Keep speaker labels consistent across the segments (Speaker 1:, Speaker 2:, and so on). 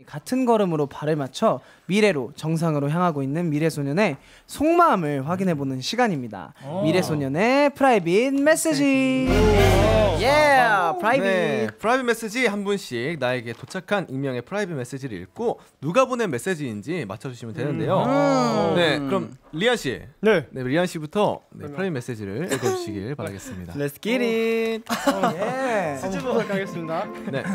Speaker 1: 같은 걸음으로 발을 맞춰 미래로 정상으로 향하고 있는 미래소년의 속마음을 확인해보는 시간입니다. 미래소년의 프라이빗 메시지.
Speaker 2: 프라이빗 메시지 한 분씩 나에게 도착한 익명의 프라이빗 메시지를 읽고 누가 보낸 메시지인지 맞춰주시면 되는데요. 네, 그럼 리안 씨, 리안 씨부터 프라이빗 메시지를 읽어주시길 바라겠습니다.
Speaker 3: Let's get it.
Speaker 4: 수줍어 가겠습니다.
Speaker 2: 네.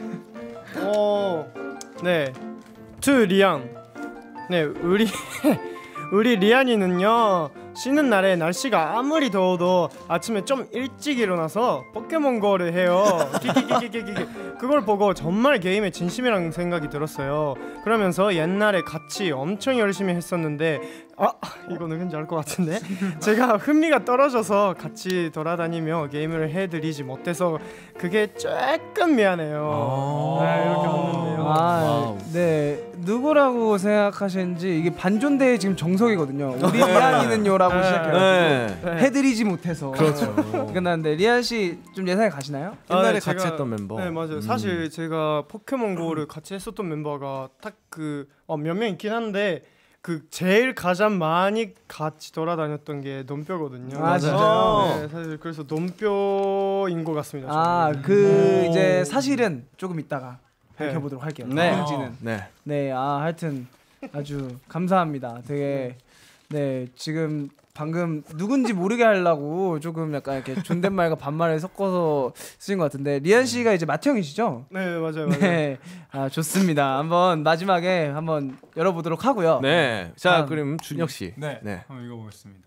Speaker 4: 네. To 리안. 네, 우리 리안이는요. 쉬는 날에 날씨가 아무리 더워도 아침에 좀 일찍 일어나서 포켓몬고를 해요. 그걸 보고 정말 게임에 진심이라는 생각이 들었어요. 그러면서 옛날에 같이 엄청 열심히 했었는데 이거 누군지 알 것 같은데 제가 흥미가 떨어져서 같이 돌아다니며 게임을 해드리지 못해서 그게 조금 미안해요. 이렇게 왔는데요.
Speaker 1: 네, 누구라고 생각하시는지 이게 반존대의 지금 정석이거든요. 우리 리안이는요라고 시작해요. 해드리지 못해서
Speaker 2: 그렇죠.
Speaker 1: 끝났는데 리안 씨 좀 예상이 가시나요?
Speaker 2: 옛날에 같이 했던 멤버.
Speaker 4: 네, 맞아요. 사실 제가 포켓몬고를 같이 했었던 멤버가 딱 몇 명 있긴 한데 제일 가장 많이 같이 돌아다녔던 게 논뼈거든요.
Speaker 1: 진짜요?
Speaker 4: 네, 사실 그래서 논뼈인 것 같습니다.
Speaker 1: 이제 사실은 조금 이따가 밝혀보도록 할게요. 누군지는. 하여튼 아주 감사합니다. 되게 지금 방금 누군지 모르게 하려고 조금 약간 이렇게 존댓말과 반말을 섞어서 쓰신 것 같은데 리안 씨가 이제 마트 형이시죠?
Speaker 4: 네, 맞아요.
Speaker 1: 네, 좋습니다. 한번 마지막에 한번 열어보도록 하고요.
Speaker 2: 네, 자 그럼 준혁 씨.
Speaker 5: 네, 한번 읽어보겠습니다.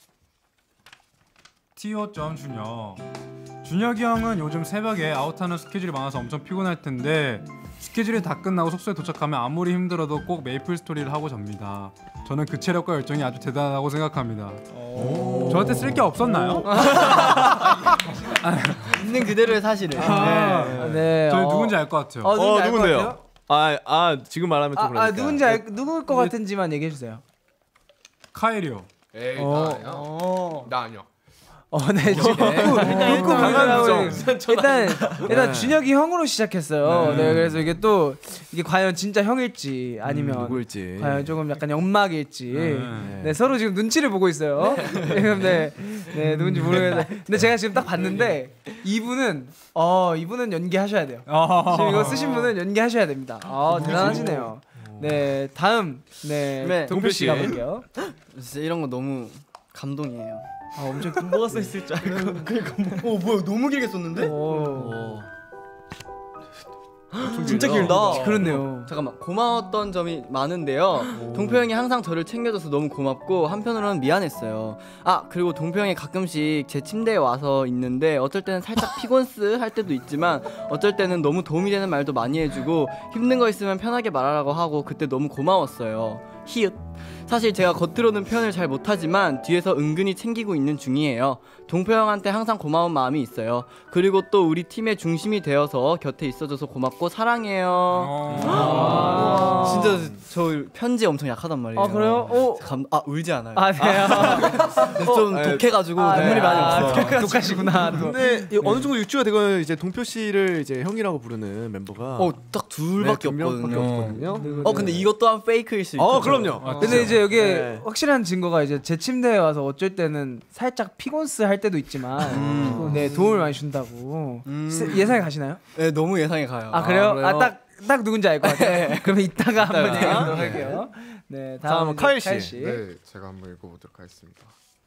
Speaker 5: T.준혁. 준혁이 형은 요즘 새벽에 아웃하는 스케줄이 많아서 엄청 피곤할 텐데 스케줄이 다 끝나고 숙소에 도착하면 아무리 힘들어도 꼭 메이플 스토리를 하고 잡니다. 저는 그 체력과 열정이 아주 대단하다고 생각합니다. 저한테 쓸 게 없었나요?
Speaker 3: 있는 그대로의 사실을.
Speaker 5: 저희 누군지 알 것 같아요.
Speaker 2: 누군데요? 지금 말하면 또 그러니까.
Speaker 1: 누굴 것 같은지만 얘기해 주세요.
Speaker 5: 카일이요.
Speaker 6: 에이, 나 아니야.
Speaker 1: 일단 준혁이 형으로 시작했어요. 그래서 이게 과연 진짜 형일지 아니면
Speaker 2: 누구일지
Speaker 1: 과연 조금 약간 연막일지 서로 지금 눈치를 보고 있어요. 누군지 모르겠는데 근데 제가 지금 딱 봤는데 이분은 연기하셔야 돼요. 지금 이거 쓰신 분은 연기하셔야 됩니다. 대단하시네요. 다음 동표 씨 가볼게요.
Speaker 3: 진짜 이런 거 너무 감동이에요.
Speaker 1: 엄청
Speaker 3: 뭐가 써 있을 줄 알고.
Speaker 4: 그러니까 뭐야 너무 길게 썼는데?
Speaker 3: 진짜 길다.
Speaker 1: 그렇네요.
Speaker 3: 잠깐만, 고마웠던 점이 많은데요. 동표 형이 항상 저를 챙겨줘서 너무 고맙고 한편으로는 미안했어요. 그리고 동표 형이 가끔씩 제 침대에 와서 있는데 어떨 때는 살짝 피곤스 할 때도 있지만 어떨 때는 너무 도움이 되는 말도 많이 해주고 힘든 거 있으면 편하게 말하라고 하고 그때 너무 고마웠어요. 히읗. 사실 제가 겉으로는 표현을 잘 못하지만 뒤에서 은근히 챙기고 있는 중이에요. 동표 형한테 항상 고마운 마음이 있어요. 그리고 또 우리 팀의 중심이 되어서 곁에 있어줘서 고맙고 사랑해요. 진짜 저 편지 엄청 약하단 말이에요.
Speaker 1: 그래요?
Speaker 3: 울지 않아요. 좀 독해가지고 눈물이 많이 없어요.
Speaker 1: 독하시구나.
Speaker 2: 근데 어느 정도 유추가 되고 이제 동표 씨를 이제 형이라고 부르는 멤버가
Speaker 3: 딱 둘밖에 없거든요. 근데 이것 또한 페이크일 수 있죠.
Speaker 2: 그럼요.
Speaker 1: 근데 이제 여기 확실한 증거가 이제 제 침대에 와서 어쩔 때는 살짝 피곤스 할 때도 있지만 도움을 많이 준다고. 예상이 가시나요?
Speaker 3: 네, 너무 예상이 가요.
Speaker 1: 그래요? 딱 누군지 알 것 같아요. 그러면 이따가 한번 얘기하도록 할게요. 다음
Speaker 2: 카일 씨.
Speaker 6: 네, 제가 한번 읽어보도록 하겠습니다.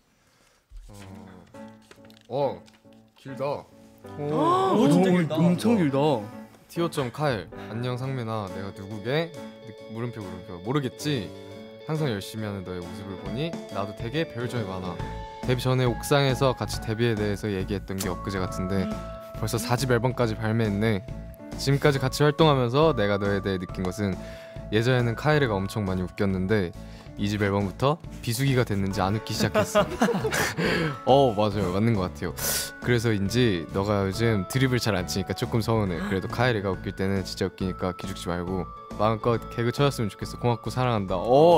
Speaker 6: 길다.
Speaker 3: 진짜 길다. 엄청 길다.
Speaker 6: T.카일. 안녕 상민아, 내가 누구게? 물음표 모르겠지? 항상 열심히 하는 너의 모습을 보니 나도 되게 배울 점이 많아. 데뷔 전에 옥상에서 같이 데뷔에 대해서 얘기했던 게 엊그제 같은데 벌써 4집 앨범까지 발매했네. 지금까지 같이 활동하면서 내가 너에 대해 느낀 것은 예전에는 카이르가 엄청 많이 웃겼는데 2집 앨범부터 비수기가 됐는지 안 웃기 시작했어. 맞아요, 맞는 것 같아요. 그래서인지 너가 요즘 드립을 잘 안 치니까 조금 서운해. 그래도 카이르가 웃길 때는 진짜 웃기니까 기죽지 말고 마음껏 개그 쳐줬으면 좋겠어. 고맙고 사랑한다.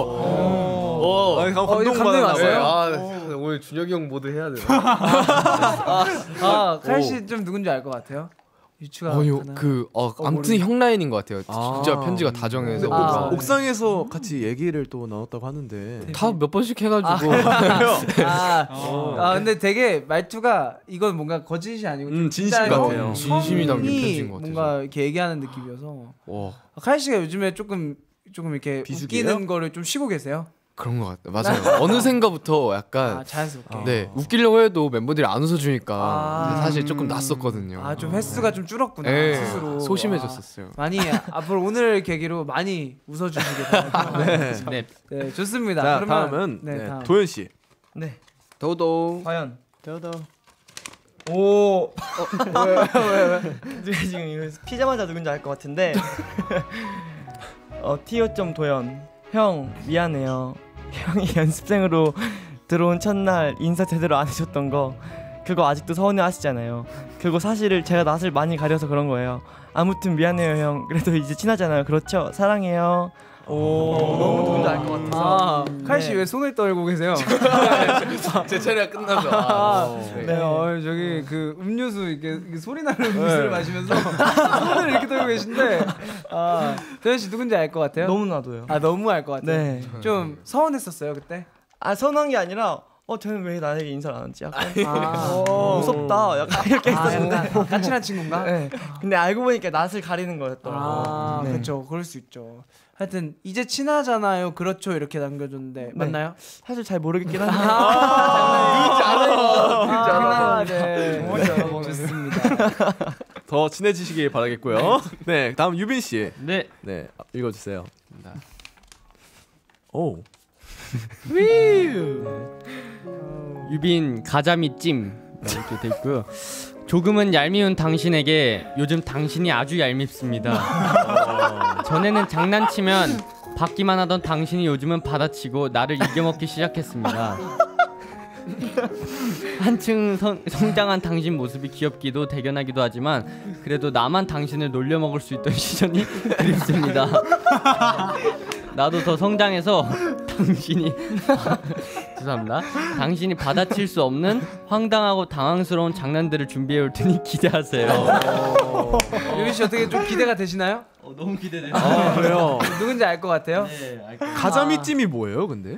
Speaker 1: 감동이 왔어요?
Speaker 6: 오늘 준혁이 형 모드 해야 돼.
Speaker 1: 카일 씨 좀 누군지 알 것 같아요? 유추가
Speaker 6: 아무튼 형 라인인 것 같아요. 진짜 편지가 다 정해서
Speaker 2: 옥상에서 같이 얘기를 또 나눴다고 하는데
Speaker 6: 다 몇 번씩 해가지고
Speaker 1: 근데 되게 말투가 이건 뭔가 거짓이 아니고 좀
Speaker 2: 진심 같아요.
Speaker 6: 진심이 담긴 편지인 것 같아요.
Speaker 1: 뭔가 이렇게 얘기하는 느낌이어서. 카이 씨가 요즘에 조금 이렇게
Speaker 2: 비수기예요?
Speaker 1: 웃기는 거를 좀 쉬고 계세요?
Speaker 6: 그런 것 같아요. 맞아요. 어느샌가부터 약간
Speaker 1: 자연스럽게.
Speaker 6: 네, 웃기려고 해도 멤버들이 안 웃어주니까 사실 조금 낯섰거든요.
Speaker 1: 좀 횟수가 좀 줄었구나.
Speaker 6: 네,
Speaker 1: 스스로.
Speaker 6: 소심해졌었어요.
Speaker 1: 많이 앞으로 오늘 계기로 많이 웃어주시길 바랍니다. 네, 좋습니다.
Speaker 2: 자,
Speaker 1: 그러면
Speaker 2: 다음은 도현 씨.
Speaker 3: 네. 도도.
Speaker 4: 과연
Speaker 3: 도도.
Speaker 4: 오. 왜? 누가 지금 이거 피자마자 누군지 알 것 같은데. T.O. 도연. 형 미안해요. 형이 연습생으로 들어온 첫날 인사 제대로 안 해줬던 거 그거 아직도 서운해하시잖아요. 그리고 사실 제가 낯을 많이 가려서 그런 거예요. 아무튼 미안해요 형. 그래도 이제 친하잖아요. 그렇죠? 사랑해요. 너무 누군지 알 것 같아서.
Speaker 1: 카이 씨 왜 손을 떨고 계세요?
Speaker 6: 제 차례가 끝나서.
Speaker 1: 저기 그 음료수 이렇게 소리 나는 음료수를 마시면서 손을 이렇게 떨고 계신데 도현 씨 누군지 알 것 같아요?
Speaker 4: 너무나도요.
Speaker 1: 너무 알 것 같아요.
Speaker 4: 네.
Speaker 1: 좀 서운했었어요 그때?
Speaker 4: 서운한 게 아니라 쟤는 왜 나에게 인사를 안 하지? 약간 무섭다. 약간 이렇게 했었는데
Speaker 1: 까칠한 친구인가?
Speaker 4: 네. 근데 알고 보니까 낯을 가리는 거였더라고요. 네.
Speaker 1: 그렇죠. 그럴 수 있죠. 하여튼 이제 친하잖아요. 그렇죠. 이렇게 남겨줬는데 맞나요?
Speaker 4: 사실 잘 모르겠긴 한데.
Speaker 1: 좋습니다.
Speaker 2: 더 친해지시길 바라겠고요. 네, 다음 유빈 씨.
Speaker 3: 네,
Speaker 2: 읽어주세요.
Speaker 3: 유빈 가자미 찜 이렇게 돼 있고요. 조금은 얄미운 당신에게 요즘 당신이 아주 얄밉습니다. 전에는 장난치면 받기만 하던 당신이 요즘은 받아치고 나를 이겨먹기 시작했습니다. 한층 성장한 당신 모습이 귀엽기도 대견하기도 하지만 그래도 나만 당신을 놀려먹을 수 있던 시절이 그립습니다. 나도 더 성장해서 죄송합니다. 당신이 받아칠 수 없는 황당하고 당황스러운 장난들을 준비해 올 테니 기대하세요.
Speaker 1: 유빈 씨 어떻게 좀 기대가 되시나요?
Speaker 3: 너무 기대돼요.
Speaker 2: 그래요.
Speaker 1: 누군지 알 것 같아요?
Speaker 3: 네, 알 것 같아요.
Speaker 2: 가자미찜이 뭐예요, 근데?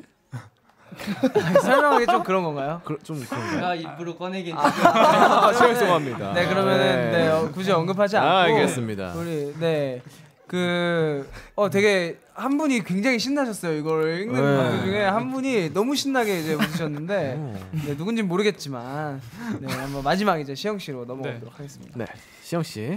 Speaker 1: 설명하기 좀 그런 건가요?
Speaker 2: 좀 그런가요?
Speaker 3: 제가 일부러 꺼내긴
Speaker 2: 죄송합니다.
Speaker 1: 네, 그러면은 굳이 언급하지 않고
Speaker 2: 알겠습니다.
Speaker 1: 우리 되게 한 분이 굉장히 신나셨어요. 이걸 읽는 분들 중에 한 분이 너무 신나게 이제 웃으셨는데 누군지 모르겠지만 한번 마지막 이제 시영 씨로 넘어가도록 하겠습니다.
Speaker 2: 네, 시영 씨.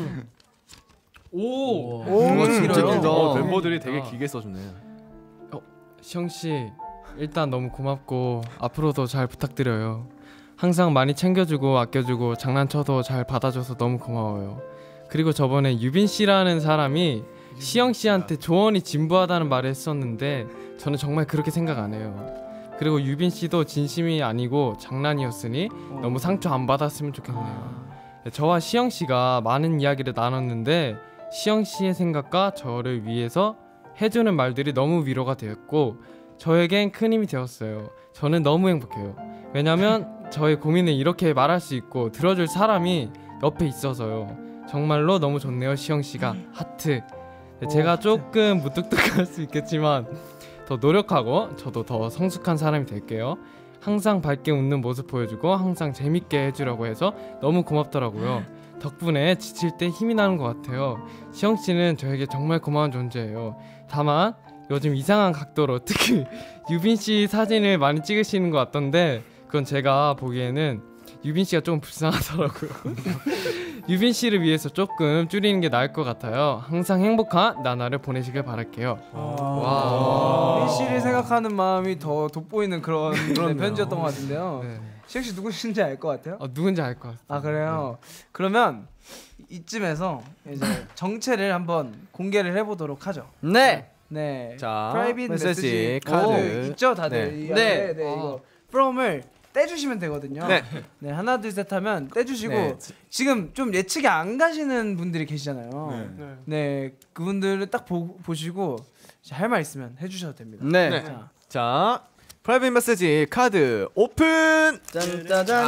Speaker 6: 진짜 길다.
Speaker 2: 멤버들이 되게 길게 써주네요.
Speaker 6: 시영 씨 일단 너무 고맙고 앞으로도 잘 부탁드려요. 항상 많이 챙겨주고 아껴주고 장난쳐도 잘 받아줘서 너무 고마워요. 그리고 저번에 유빈 씨라는 사람이 시영 씨한테 조언이 진부하다는 말을 했었는데 저는 정말 그렇게 생각 안 해요. 그리고 유빈 씨도 진심이 아니고 장난이었으니 너무 상처 안 받았으면 좋겠네요. 저와 시영 씨가 많은 이야기를 나눴는데 시영 씨의 생각과 저를 위해서 해주는 말들이 너무 위로가 되었고 저에겐 큰 힘이 되었어요. 저는 너무 행복해요. 왜냐면 저의 고민을 이렇게 말할 수 있고 들어줄 사람이 옆에 있어서요. 정말로 너무 좋네요. 시영 씨가 하트. 제가 조금 무뚝뚝할 수 있겠지만 더 노력하고 저도 더 성숙한 사람이 될게요. 항상 밝게 웃는 모습 보여주고 항상 재밌게 해주려고 해서 너무 고맙더라고요. 덕분에 지칠 때 힘이 나는 것 같아요. 시영 씨는 저에게 정말 고마운 존재예요. 다만 요즘 이상한 각도로 특히 유빈 씨 사진을 많이 찍으시는 것 같던데 그건 제가 보기에는 유빈 씨가 좀 불쌍하더라고요. 유빈 씨를 위해서 조금 줄이는 게 나을 것 같아요. 항상 행복한 나날을 보내시길 바랄게요.
Speaker 1: 유빈 씨를 생각하는 마음이 더 돋보이는 그런 편지였던 것 같은데요. 시영 씨 누구신지 알 것 같아요?
Speaker 6: 누군지 알 것 같아요.
Speaker 1: 그래요? 그러면 이쯤에서 이제 정체를 한번 공개를 해보도록 하죠.
Speaker 3: 네.
Speaker 2: 자,
Speaker 1: 프라이빗 메시지
Speaker 2: 카드
Speaker 1: 있죠, 다들.
Speaker 3: 네.
Speaker 1: 이거 from을 떼주시면 되거든요. 네, 하나 둘 셋 하면 떼주시고 지금 좀 예측이 안 가시는 분들이 계시잖아요. 네, 그분들을 딱 보시고 할 말 있으면 해주셔도 됩니다.
Speaker 2: 자, 프라이빗 메시지 카드 오픈.
Speaker 3: 짠짜잔.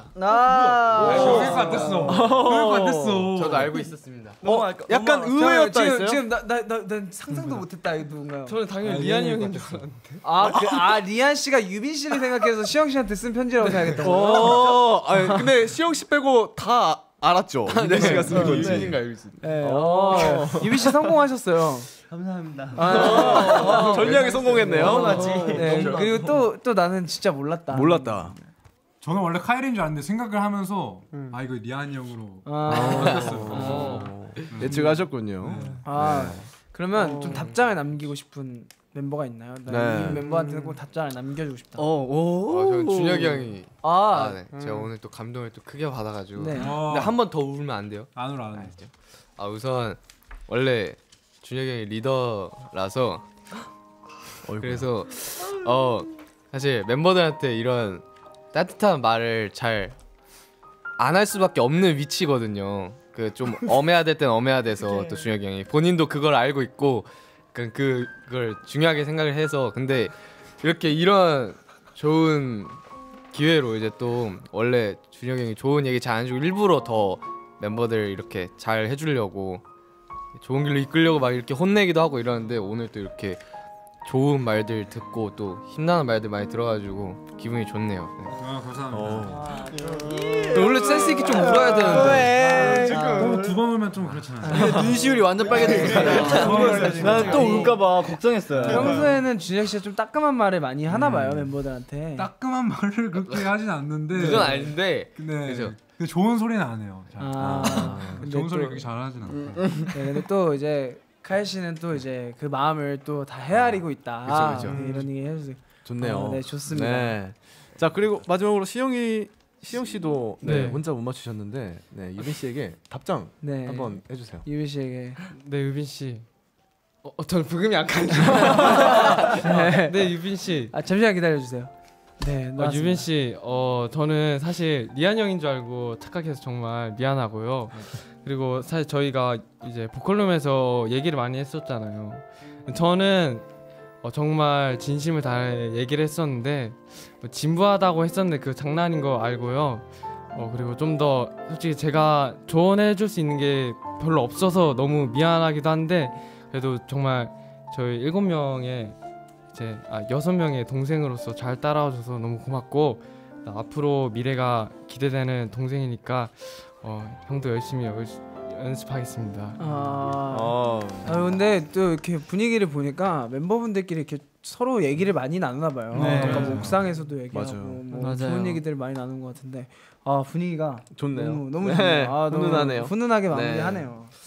Speaker 5: 그럴 것 같았어.
Speaker 6: 저도 알고 있었습니다.
Speaker 2: 약간 의외였다 했어요?
Speaker 1: 지금 난 상상도 못했다. 이거 누군가요?
Speaker 6: 저는 당연히 리안이 형인 줄 알았는데.
Speaker 1: 리안 씨가 유빈 씨를 생각해서 시영 씨한테 쓴 편지라고 생각했던
Speaker 2: 거. 근데 시영 씨 빼고 다 알았죠. 유빈 씨가 쓴 건지.
Speaker 6: 유빈인가 알고 있습니다.
Speaker 1: 유빈 씨 성공하셨어요.
Speaker 3: 감사합니다.
Speaker 2: 전략에 성공했네요.
Speaker 1: 네, 그리고 또 나는 진짜 몰랐다.
Speaker 5: 저는 원래 카일인 줄 알았는데 생각을 하면서 이거 리안이 형으로 바뀌었어요.
Speaker 2: 예측하셨군요.
Speaker 1: 그러면 좀 답장을 남기고 싶은 멤버가 있나요? 이 멤버한테는 꼭 답장을 남겨주고 싶다.
Speaker 6: 저는 준혁이 형이
Speaker 1: 네.
Speaker 6: 제가 오늘 또 감동을 또 크게 받아가지고
Speaker 1: 네.
Speaker 6: 근데 한 번 더 울면 안 돼요?
Speaker 5: 안 울어.
Speaker 6: 우선 원래 준혁이 형이 리더라서 그래서 사실 멤버들한테 이런 따뜻한 말을 잘 안 할 수밖에 없는 위치거든요. 그 좀 엄해야 될 땐 엄해야 돼서 또 준혁이 형이 본인도 그걸 알고 있고 그걸 중요하게 생각을 해서 근데 이렇게 이런 좋은 기회로 이제 또 원래 준혁이 형이 좋은 얘기 잘 안 해주고 일부러 더 멤버들 이렇게 잘 해주려고 좋은 길로 이끌려고 막 이렇게 혼내기도 하고 이러는데 오늘 또 이렇게 좋은 말들 듣고 또 힘나는 말들 많이 들어가지고 기분이 좋네요.
Speaker 5: 감사합니다.
Speaker 6: 원래 센스 있게 좀 울어야 되는데
Speaker 5: 너무 두 번 울면 좀 그렇잖아요.
Speaker 3: 눈시울이 완전 빨개졌어요. 난 또 울까봐 걱정했어요.
Speaker 1: 평소에는 준혁 씨가 좀 따끔한 말을 많이 하나 봐요 멤버들한테.
Speaker 5: 따끔한 말을 그렇게 하진 않는데.
Speaker 6: 그건 아닌데.
Speaker 5: 그죠. 근데 좋은 소리는 안 해요. 좋은 소리 그렇게 잘하진 않고.
Speaker 1: 네, 근데 또 이제 카일 씨는 또 이제 그 마음을 또 다 헤아리고 있다.
Speaker 2: 그쵸.
Speaker 1: 네, 이런 얘기 해주세요.
Speaker 2: 좋네요.
Speaker 1: 네, 좋습니다.
Speaker 2: 네. 자 그리고 마지막으로 시영 씨도 혼자 못 맞추셨는데 유빈 씨에게 답장 한번 해주세요.
Speaker 1: 유빈 씨에게.
Speaker 6: 네 유빈 씨. 저는 부금이 약간. 네 유빈 씨.
Speaker 1: 잠시만 기다려 주세요. 네,
Speaker 6: 유빈 씨, 저는 사실 리안 형인 줄 알고 착각해서 정말 미안하고요. 그리고 사실 저희가 이제 보컬룸에서 얘기를 많이 했었잖아요. 저는 정말 진심을 다해 얘기를 했었는데 진부하다고 했었는데 그 장난인 거 알고요. 그리고 좀 더 솔직히 제가 조언해줄 수 있는 게 별로 없어서 너무 미안하기도 한데 그래도 정말 저희 7명의 이제 6명의 동생으로서 잘 따라와줘서 너무 고맙고 앞으로 미래가 기대되는 동생이니까 형도 열심히 연습하겠습니다.
Speaker 1: 근데 또 이렇게 분위기를 보니까 멤버분들끼리 이렇게 서로 얘기를 많이 나누나 봐요. 아까 뭐 옥상에서도 얘기하고 뭐 좋은 얘기들을 많이 나눈 것 같은데 분위기가
Speaker 2: 좋네요.
Speaker 1: 너무 좋네요.
Speaker 2: 훈훈하네요.
Speaker 1: 훈훈하게 마무리하네요.